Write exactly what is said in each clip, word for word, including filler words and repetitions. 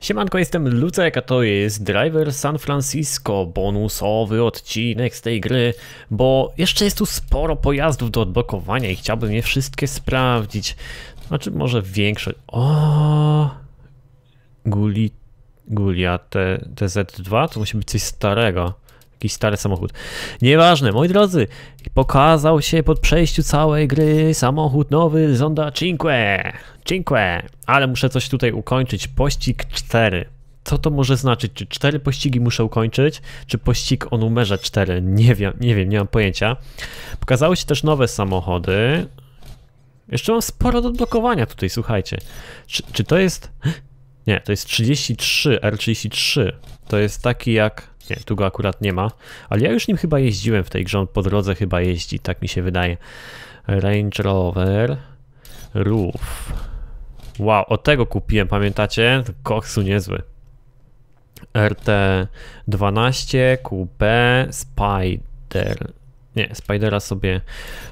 Siemanko, jestem Lucek, a to jest Driver San Francisco, bonusowy odcinek z tej gry, bo jeszcze jest tu sporo pojazdów do odblokowania i chciałbym je wszystkie sprawdzić. Znaczy może większość... O, Guli... Gulia T Z dwa? To musi być coś starego. Jakiś stary samochód. Nieważne, moi drodzy, pokazał się pod przejściu całej gry samochód nowy Zonda Cinque. Cinque. Ale muszę coś tutaj ukończyć. Pościg cztery. Co to może znaczyć? Czy cztery pościgi muszę ukończyć? Czy pościg o numerze cztery? Nie wiem, nie wiem, nie mam pojęcia. Pokazały się też nowe samochody. Jeszcze mam sporo do odblokowania tutaj, słuchajcie. Czy, czy to jest... Nie, to jest trzydzieści trzy, R trzydzieści trzy. To jest taki jak... Nie, tu go akurat nie ma, ale ja już nim chyba jeździłem w tej grze, on po drodze chyba jeździ, tak mi się wydaje. Range Rover Roof. Wow, od tego kupiłem, pamiętacie? Koksu niezły. R T dwanaście, Q P, Spider. Nie, Spidera sobie...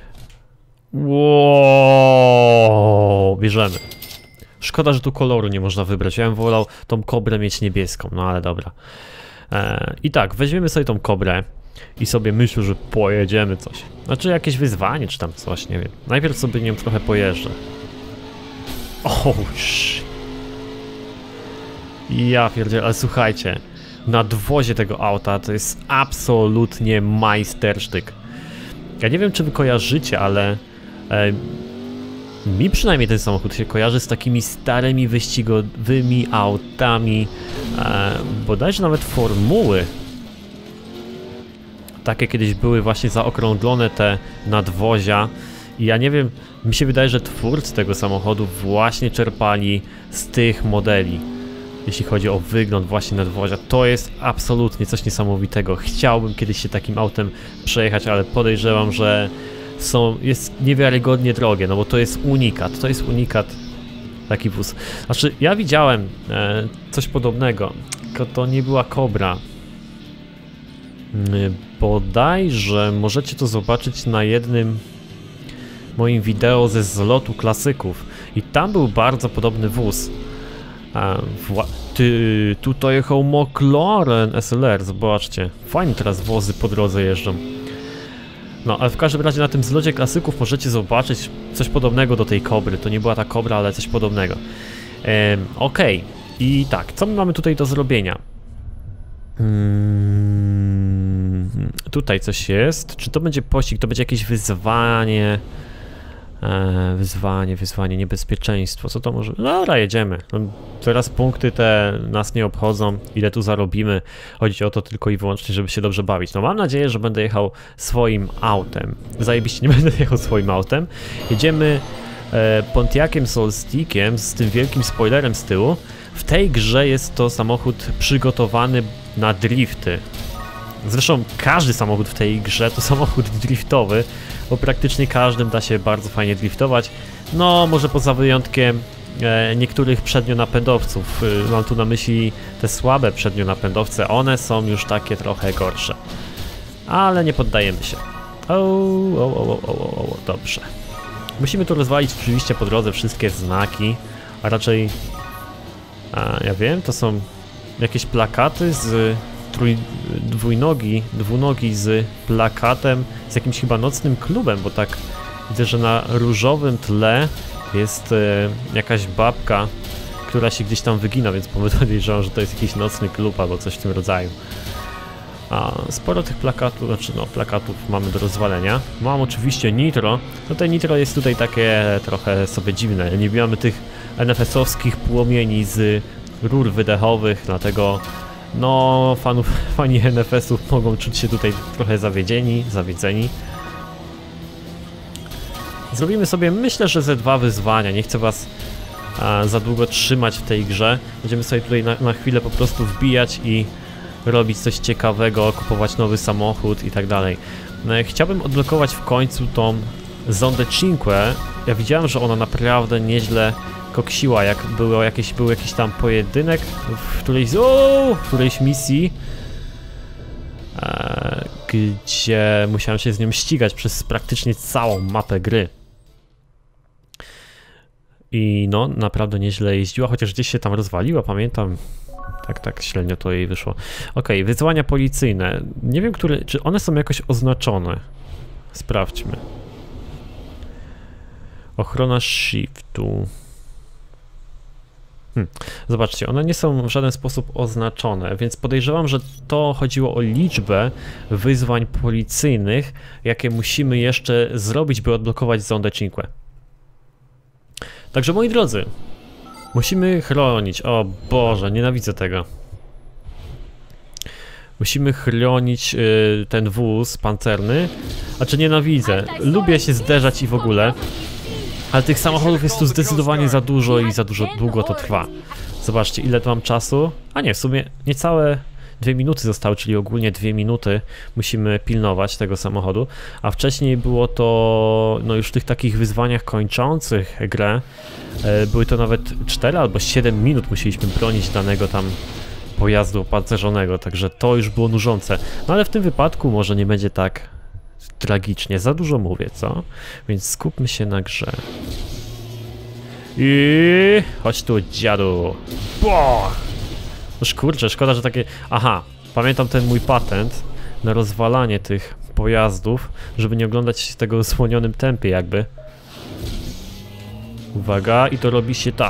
Wow, bierzemy. Szkoda, że tu koloru nie można wybrać, ja bym wolał tą kobrę mieć niebieską, no ale dobra. I tak, weźmiemy sobie tą kobrę i sobie myślę, że pojedziemy coś. Znaczy jakieś wyzwanie czy tam coś, nie wiem. Najpierw sobie nią trochę pojeżdżę. Oh, ja pierdzielę, ale słuchajcie, nadwozie tego auta to jest absolutnie majstersztyk. Ja nie wiem, czy wy kojarzycie, ale e, mi przynajmniej ten samochód się kojarzy z takimi starymi wyścigowymi autami, e, bodajże nawet formuły. Takie kiedyś były właśnie zaokrąglone te nadwozia i ja nie wiem, mi się wydaje, że twórcy tego samochodu właśnie czerpali z tych modeli. Jeśli chodzi o wygląd właśnie nadwozia, to jest absolutnie coś niesamowitego. Chciałbym kiedyś się takim autem przejechać, ale podejrzewam, że są, jest niewiarygodnie drogie, no bo to jest unikat, to jest unikat, taki wóz. Znaczy, ja widziałem e, coś podobnego, tylko to nie była Kobra. E, bodajże możecie to zobaczyć na jednym moim wideo ze zlotu klasyków i tam był bardzo podobny wóz. E, ty, tutaj jechał McLaren S L R, zobaczcie, fajnie teraz wozy po drodze jeżdżą. No, ale w każdym razie na tym zlocie klasyków możecie zobaczyć coś podobnego do tej Kobry. To nie była ta Kobra, ale coś podobnego. Ehm, Okej. Okay. I tak, co my mamy tutaj do zrobienia? Hmm, tutaj coś jest. Czy to będzie pościg? To będzie jakieś wyzwanie? Eee, wyzwanie, wyzwanie, niebezpieczeństwo. Co to może... Dobra, jedziemy. No, teraz punkty te nas nie obchodzą. Ile tu zarobimy. Chodzi o to tylko i wyłącznie, żeby się dobrze bawić. No mam nadzieję, że będę jechał swoim autem. Zajebiście nie będę jechał swoim autem. Jedziemy e, Pontiaciem Solsticiem z tym wielkim spoilerem z tyłu. W tej grze jest to samochód przygotowany na drifty. Zresztą każdy samochód w tej grze to samochód driftowy, bo praktycznie każdym da się bardzo fajnie driftować. No, może poza wyjątkiem e, niektórych przednionapędowców. E, mam tu na myśli te słabe przednionapędowce, one są już takie trochę gorsze. Ale nie poddajemy się. O, o, o, o, o, o, dobrze. Musimy tu rozwalić oczywiście po drodze wszystkie znaki, a raczej... A, ja wiem, to są jakieś plakaty z... Trój, dwójnogi, dwunogi z plakatem, z jakimś chyba nocnym klubem, bo tak widzę, że na różowym tle jest e, jakaś babka, która się gdzieś tam wygina, więc podejrzewam, że to jest jakiś nocny klub albo coś w tym rodzaju. A sporo tych plakatów, znaczy no plakatów mamy do rozwalenia. Mam oczywiście nitro, no to nitro jest tutaj takie trochę sobie dziwne, nie mamy tych N F S-owskich płomieni z rur wydechowych, dlatego no, fanów, fani N F S-ów mogą czuć się tutaj trochę zawiedzieni, zawiedzeni. Zrobimy sobie, myślę, że ze dwa wyzwania. Nie chcę was a, za długo trzymać w tej grze. Będziemy sobie tutaj na, na chwilę po prostu wbijać i robić coś ciekawego, kupować nowy samochód i tak dalej. No, chciałbym odblokować w końcu tą Zondę Cinque. Ja widziałem, że ona naprawdę nieźle koksiła, jak było jakieś, był jakiś tam pojedynek w którejś, o, w którejś misji, e, gdzie musiałem się z nią ścigać przez praktycznie całą mapę gry. I no, naprawdę nieźle jeździła, chociaż gdzieś się tam rozwaliła, pamiętam. tak, tak, średnio to jej wyszło. Okej, wyzwania policyjne. Nie wiem, które, czy one są jakoś oznaczone. Sprawdźmy. Ochrona shiftu. Hmm. Zobaczcie, one nie są w żaden sposób oznaczone, więc podejrzewam, że to chodziło o liczbę wyzwań policyjnych, jakie musimy jeszcze zrobić, by odblokować Zonde Cinque. Także moi drodzy, musimy chronić. O Boże, nienawidzę tego. Musimy chronić y, ten wóz pancerny. A czy nienawidzę? Lubię się zderzać i w ogóle. Ale tych samochodów jest tu zdecydowanie za dużo i za dużo długo to trwa. Zobaczcie, ile tu mam czasu. A nie, w sumie niecałe dwie minuty zostały, czyli ogólnie dwie minuty musimy pilnować tego samochodu. A wcześniej było to, no już w tych takich wyzwaniach kończących grę, e, były to nawet cztery albo siedem minut musieliśmy bronić danego tam pojazdu opancerzonego, także to już było nużące. No ale w tym wypadku może nie będzie tak tragicznie, za dużo mówię, co? Więc skupmy się na grze. I chodź tu, dziadu. Bo! Noż kurczę, szkoda, że takie... Aha, pamiętam ten mój patent na rozwalanie tych pojazdów, żeby nie oglądać tego w słonionym tempie jakby. Uwaga, i to robi się tak.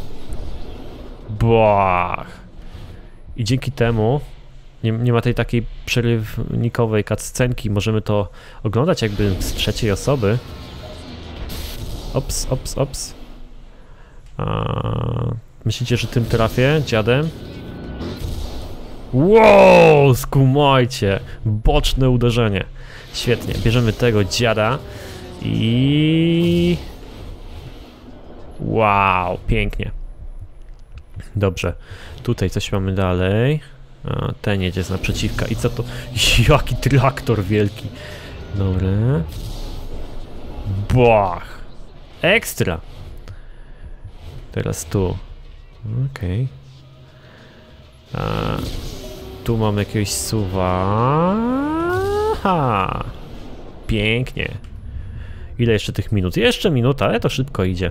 Błach. I dzięki temu nie, nie ma tej takiej przerywnikowej cutscenki, możemy to oglądać jakby z trzeciej osoby. Ops, ops, ops. A, myślicie, że tym trafię, dziadem? Wow, skumajcie! Boczne uderzenie. Świetnie, bierzemy tego dziada i... Wow, pięknie. Dobrze, tutaj coś mamy dalej. A, ten jedzie z naprzeciwka. I co to? Jaki traktor wielki. Dobra. Bach! Ekstra! Teraz tu. Okej. Okay. Tu mamy jakiegoś suwa. Aha. Pięknie. Ile jeszcze tych minut? Jeszcze minuta, ale to szybko idzie.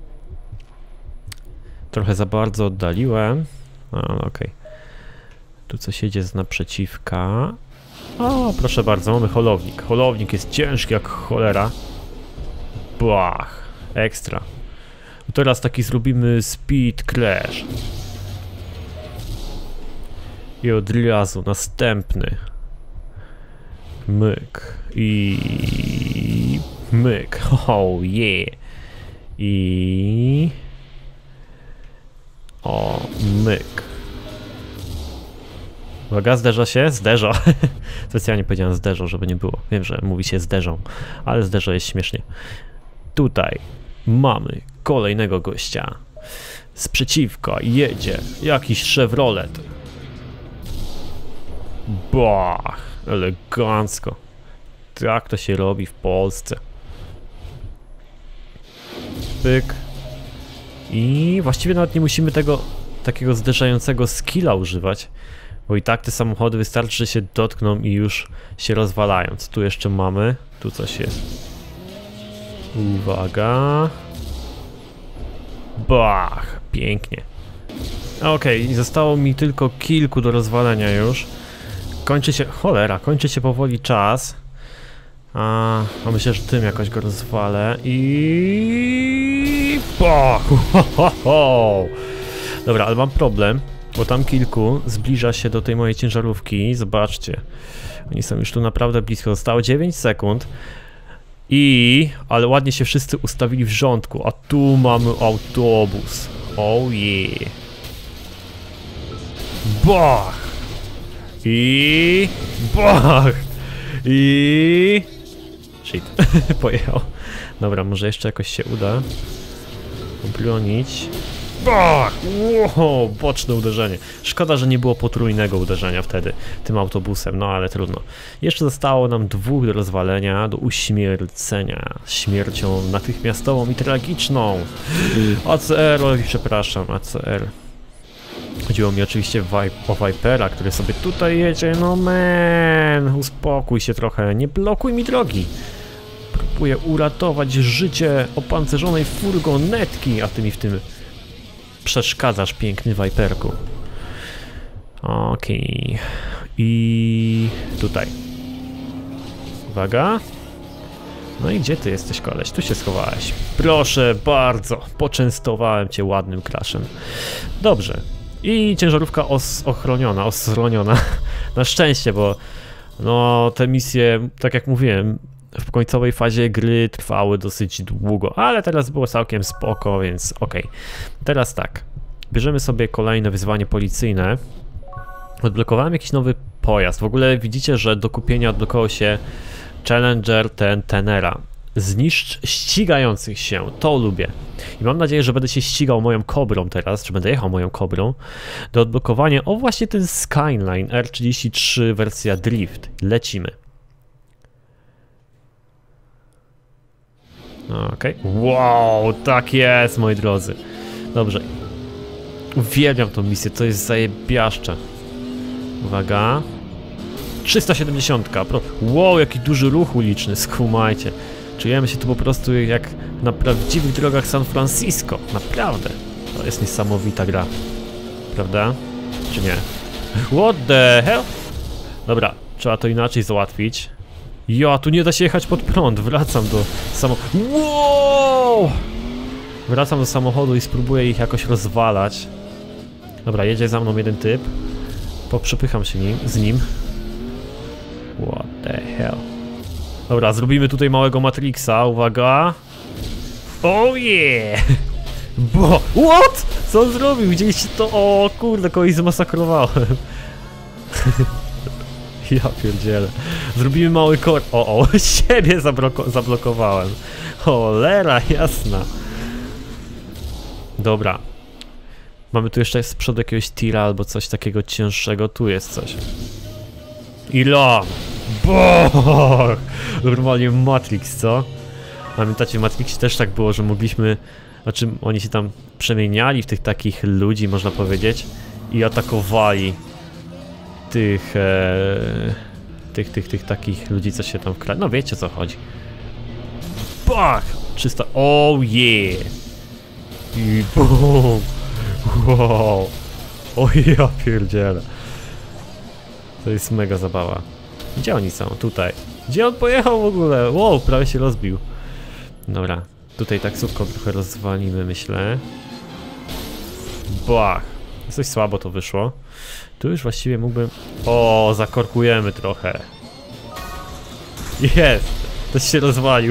Trochę za bardzo oddaliłem. A, no okej. Okay. Tu coś jedzie z naprzeciwka. O, proszę bardzo, mamy holownik. Holownik jest ciężki jak cholera. Błach. Ekstra. Teraz taki zrobimy speed crash. I od razu następny. Myk. I... myk. Oh yeah. I... O, myk. Uwaga, zderza się? Zderza. Specjalnie powiedziałem zderza, żeby nie było. Wiem, że mówi się zderzą, ale zderza jest śmiesznie. Tutaj mamy kolejnego gościa. Sprzeciwka jedzie jakiś Chevrolet. Bach, elegancko. Tak to się robi w Polsce. Pyk. I właściwie nawet nie musimy tego takiego zderzającego skilla używać, bo i tak te samochody wystarczy, że się dotkną i już się rozwalają. Co tu jeszcze mamy? Tu coś jest. Uwaga. Bach, pięknie. Okej, okay, zostało mi tylko kilku do rozwalenia już. Kończy się, cholera, kończy się powoli czas. A, a myślę, że tym jakoś go rozwalę i... Bach! Ho, ho, ho. Dobra, ale mam problem, bo tam kilku zbliża się do tej mojej ciężarówki. Zobaczcie, oni są już tu naprawdę blisko. Zostało dziewięć sekund. I... ale ładnie się wszyscy ustawili w rządku, a tu mamy autobus. Oh yeah. Bach! I... Bach! I... Shit, pojechał. Dobra, może jeszcze jakoś się uda obronić. Bach! Wow, boczne uderzenie. Szkoda, że nie było potrójnego uderzenia wtedy tym autobusem, no ale trudno. Jeszcze zostało nam dwóch do rozwalenia, do uśmiercenia śmiercią natychmiastową i tragiczną. A C R, oj, przepraszam, A C R. Chodziło mi oczywiście o Vipera, który sobie tutaj jedzie. No man, uspokój się trochę, nie blokuj mi drogi. Próbuję uratować życie opancerzonej furgonetki, a ty mi w tym przeszkadzasz, piękny Viperku. Okej. Okay. I tutaj. Uwaga. No i gdzie ty jesteś, koleś? Tu się schowałeś. Proszę bardzo, poczęstowałem cię ładnym crashem. Dobrze. I ciężarówka os ochroniona, osroniona. Na szczęście, bo no te misje, tak jak mówiłem, w końcowej fazie gry trwały dosyć długo, ale teraz było całkiem spoko, więc okej. Okay. Teraz tak, bierzemy sobie kolejne wyzwanie policyjne. Odblokowałem jakiś nowy pojazd. W ogóle widzicie, że do kupienia odblokował się Challenger ten Tenera. Zniszcz ścigających się, to lubię. I mam nadzieję, że będę się ścigał moją Kobrą teraz, czy będę jechał moją Kobrą. Do odblokowania, o właśnie ten Skyline R trzydzieści trzy wersja Drift. Lecimy. Okej. Okay. Wow, tak jest, moi drodzy. Dobrze. Uwielbiam tą misję, to jest zajebiaszcze. Uwaga. trzysta siedemdziesiąt. Wow, jaki duży ruch uliczny, skumajcie. Czujemy się tu po prostu jak na prawdziwych drogach San Francisco. Naprawdę. To jest niesamowita gra. Prawda? Czy nie? What the hell? Dobra, trzeba to inaczej załatwić. Ja, tu nie da się jechać pod prąd. Wracam do samochodu. Wow! Wracam do samochodu i spróbuję ich jakoś rozwalać. Dobra, jedzie za mną jeden typ. Poprzepycham się nim, z nim. What the hell? Dobra, zrobimy tutaj małego Matrixa, uwaga. Oh yeah! Bo, what? Co on zrobił? Widzieliście to? O kurde, kogoś zmasakrowałem. Ja pierdzielę. Zrobimy mały kor... O, o, siebie zablokowałem. Cholera jasna. Dobra. Mamy tu jeszcze z przodu jakiegoś tira albo coś takiego cięższego. Tu jest coś. Ilon! Boch! Normalnie Matrix, co? Pamiętacie, w Matrixie też tak było, że mogliśmy... Znaczy, oni się tam przemieniali w tych takich ludzi, można powiedzieć, i atakowali tych... E, tych, tych, tych takich ludzi, co się tam wkradli. No wiecie, o co chodzi. Bach! trzysta... Oh yeah! I bum! Wow! O ja pierdzielę. To jest mega zabawa. Gdzie oni są? Tutaj. Gdzie on pojechał w ogóle? Wow, prawie się rozbił. Dobra, tutaj taksówką trochę rozwalimy, myślę. Bach! Coś słabo to wyszło. Tu już właściwie mógłbym... O, zakorkujemy trochę. Jest! Ktoś się rozwalił.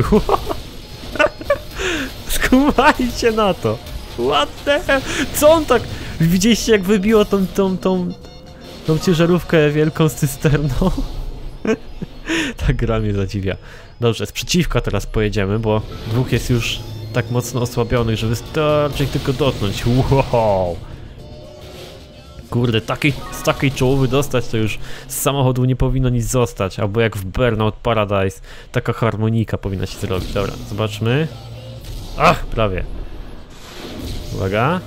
Skumajcie na to. What the hell? Co on tak... Widzieliście, jak wybiło tą, tą, tą... tą ciężarówkę wielką z cysterną? Ta gra mnie zadziwia. Dobrze, z przeciwka teraz pojedziemy, bo dwóch jest już tak mocno osłabionych, że wystarczy ich tylko dotknąć. Wow! Kurde, takiej, z takiej czołowy dostać to już z samochodu nie powinno nic zostać. Albo jak w Burnout Paradise, taka harmonika powinna się zrobić. Dobra, zobaczmy. Ach, prawie. Uwaga.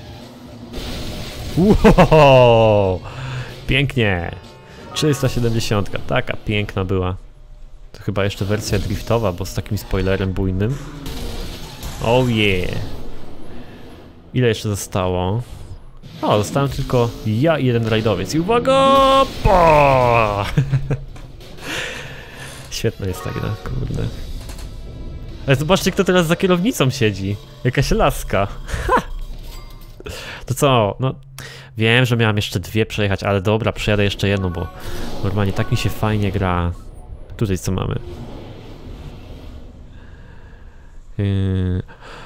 Wow! Pięknie. trzysta siedemdziesiąt, taka piękna była. To chyba jeszcze wersja driftowa, bo z takim spoilerem bujnym. Oh yeah. Ile jeszcze zostało? O, zostałem tylko ja i jeden rajdowiec. I uwaga! Po! Świetna jest ta gra, kurde. Ale zobaczcie, kto teraz za kierownicą siedzi. Jakaś laska. Ha! To co? No, wiem, że miałem jeszcze dwie przejechać, ale dobra, przejadę jeszcze jedną, bo normalnie tak mi się fajnie gra. Tutaj co mamy? Yy...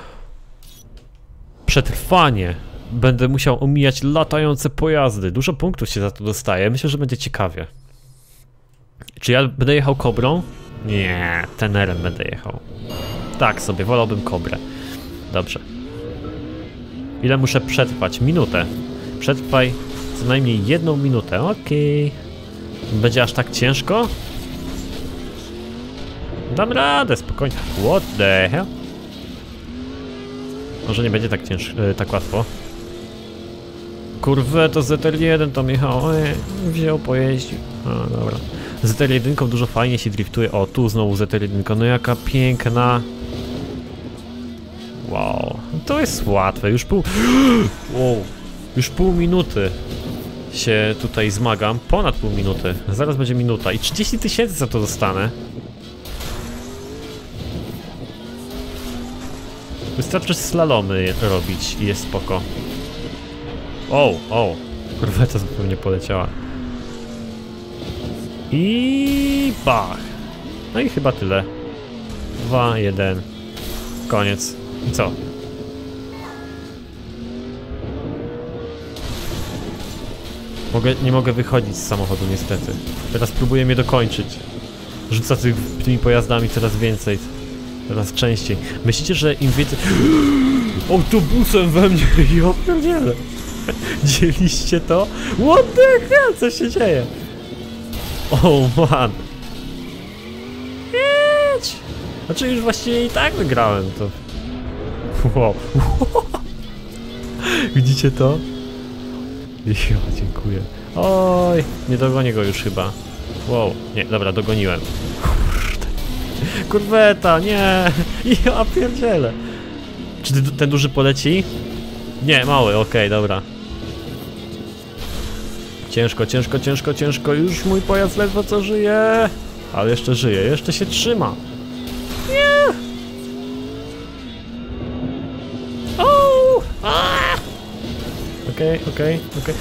Przetrwanie. Będę musiał omijać latające pojazdy. Dużo punktów się za to dostaje. Myślę, że będzie ciekawie. Czy ja będę jechał Kobrą? Nie, Tenerem będę jechał. Tak sobie, wolałbym Kobrę. Dobrze. Ile muszę przetrwać? Minutę. Przetrwaj co najmniej jedną minutę. Okej. Okay. Będzie aż tak ciężko? Dam radę, spokojnie. What the hell? Może nie będzie tak ciężko, tak łatwo. Kurwę, to Z R jeden tam jechał. Oj, wziął, pojeździł. No dobra. Z R jeden dużo fajnie się driftuje. O, tu znowu Z R jeden. No jaka piękna. Wow. To jest łatwe. Już pół... Wow. Już pół minuty. się tutaj zmagam. Ponad pół minuty. Zaraz będzie minuta i trzydzieści tysięcy za to dostanę. Wystarczy slalomy robić i jest spoko. O, o, korweta zupełnie poleciała. I bach. No i chyba tyle. Dwa, jeden. Koniec. I co? Mogę, nie mogę wychodzić z samochodu niestety. Teraz próbuję mnie dokończyć. Rzuca tych, tymi pojazdami coraz więcej. Coraz częściej. Myślicie, że im więcej... Autobusem we mnie! Ja pierdzielę! Dzieliście to? What the hell? Co się dzieje? Oh man! Jedź! Znaczy już właściwie i tak wygrałem to. Wow. Widzicie to? Jo, dziękuję. Oj, nie dogonię go już chyba. Wow, nie, dobra, dogoniłem. Kurde. Kurweta, nie! Ja pierdzielę. Czy ten duży poleci? Nie, mały, okej, okay, dobra. Ciężko, ciężko, ciężko, ciężko. Już mój pojazd ledwo co żyje. Ale jeszcze żyje, jeszcze się trzyma. Nie! O! Okej, okej, okej.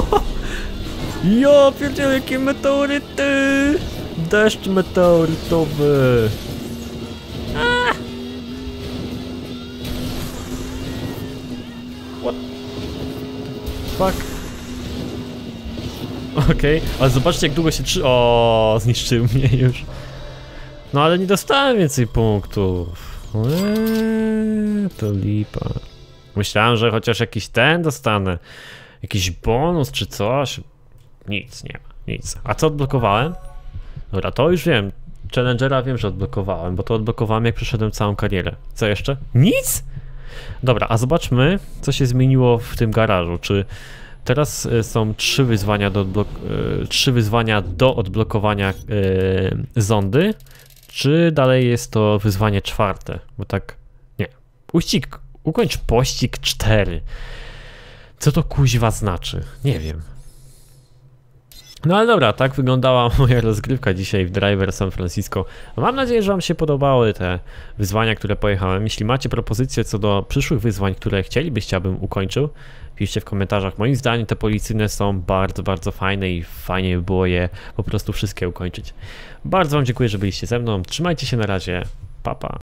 Ja pierdzielę, jakie meteoryty! Deszcz meteorytowy. A! What? Fuck. Okej, okay. Ale zobaczcie jak długo się trzy... O, zniszczył mnie już. No ale nie dostałem więcej punktów. Eee, to lipa. Myślałem, że chociaż jakiś ten dostanę. Jakiś bonus czy coś. Nic nie ma, nic. A co odblokowałem? Dobra, to już wiem. Challengera wiem, że odblokowałem, bo to odblokowałem jak przeszedłem całą karierę. Co jeszcze? Nic? Dobra, a zobaczmy co się zmieniło w tym garażu. Czy teraz są trzy wyzwania do, odblok trzy wyzwania do odblokowania yy, zondy, czy dalej jest to wyzwanie czwarte? Bo tak, nie. Uścig, ukończ pościg cztery. Co to kuźwa znaczy? Nie wiem. No ale dobra, tak wyglądała moja rozgrywka dzisiaj w Driver San Francisco. Mam nadzieję, że wam się podobały te wyzwania, które pojechałem. Jeśli macie propozycje co do przyszłych wyzwań, które chcielibyście, abym ukończył, piszcie w komentarzach. Moim zdaniem te policyjne są bardzo, bardzo fajne i fajnie by było je po prostu wszystkie ukończyć. Bardzo wam dziękuję, że byliście ze mną. Trzymajcie się na razie. Pa, pa.